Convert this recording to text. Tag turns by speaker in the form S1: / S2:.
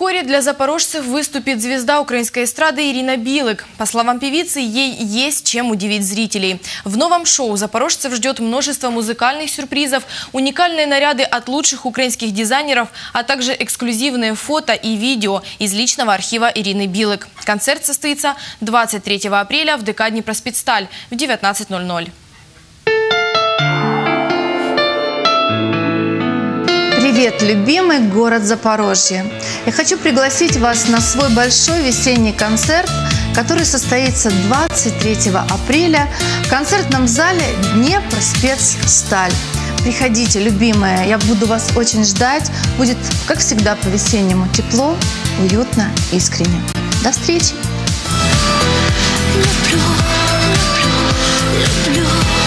S1: Вскоре для запорожцев выступит звезда украинской эстрады Ирина Билык. По словам певицы, ей есть чем удивить зрителей. В новом шоу запорожцев ждет множество музыкальных сюрпризов, уникальные наряды от лучших украинских дизайнеров, а также эксклюзивные фото и видео из личного архива Ирины Билык. Концерт состоится 23 апреля в ДК «Днепроспецсталь» в 19:00.
S2: Привет, любимый город Запорожье! Я хочу пригласить вас на свой большой весенний концерт, который состоится 23 апреля в концертном зале «Днепроспецсталь». Приходите, любимые, я буду вас очень ждать. Будет, как всегда, по-весеннему тепло, уютно, искренне. До встречи!
S3: Люблю, люблю, люблю.